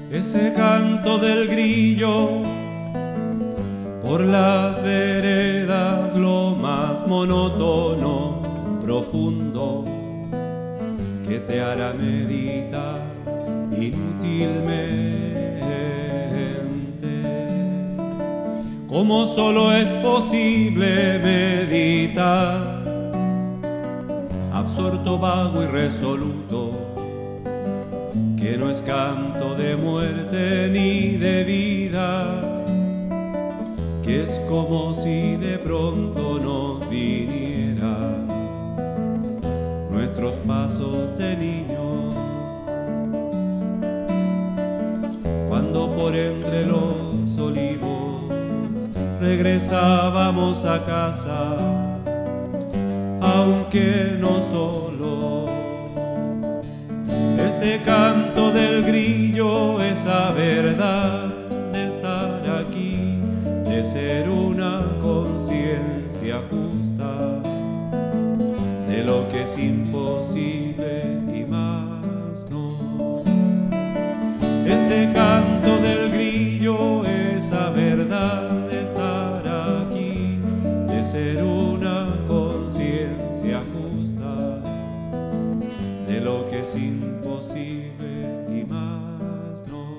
ese canto del grillo por las veredas, lo más monótono, profundo, que te hará meditar inútilmente, como solo es posible meditar, absorto, vago y resoluto, que no es canto de muerte ni de vida, que es como si de pronto nos vinieran nuestros pasos de niños, cuando por entre los olivos regresábamos a casa, aunque no solo. Ese canto del grillo, esa verdad de estar aquí, de ser una conciencia justa, de lo que es imposible y más no. Ese canto del grillo, esa verdad de estar aquí, de ser una conciencia justa, de lo que es imposible y más no.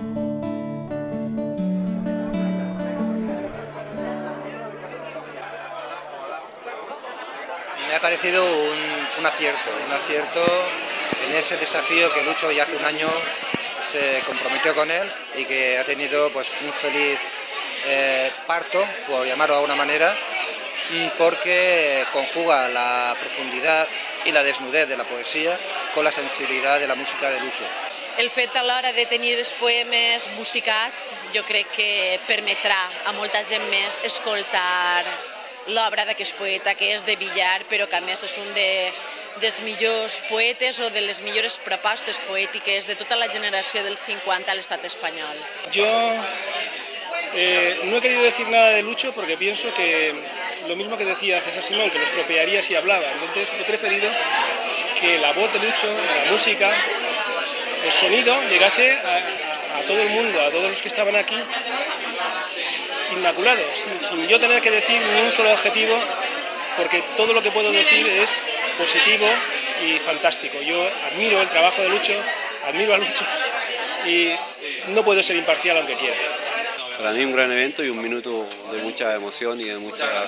Me ha parecido un acierto en ese desafío que Lucho ya hace un año se comprometió con él y que ha tenido pues un feliz parto, por llamarlo de alguna manera, porque conjuga la profundidad i la desnudez de la poesia con la sensibilitat de la música de Lucho. El fet a l'hora de tenir els poemes musicats jo crec que permetrà a molta gent més escoltar l'obra d'aquest poeta que és de Villar, però que a més és un dels millors poetes o de les millors propostes poètiques de tota la generació del 50 a l'estat espanyol. Yo no he querido decir nada de Lucho porque pienso que lo mismo que decía César Simón, que lo estropearía si hablaba. Entonces he preferido que la voz de Lucho, la música, el sonido llegase a todo el mundo, a todos los que estaban aquí, inmaculados, sin yo tener que decir ni un solo adjetivo, porque todo lo que puedo decir es positivo y fantástico. Yo admiro el trabajo de Lucho, admiro a Lucho y no puedo ser imparcial aunque quiera. Para mí un gran evento y un minuto de mucha emoción y de mucha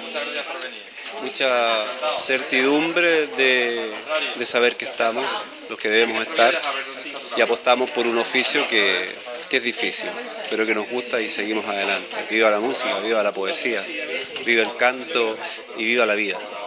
certidumbre de saber que estamos, los que debemos estar, y apostamos por un oficio que es difícil, pero que nos gusta y seguimos adelante. Viva la música, viva la poesía, viva el canto y viva la vida.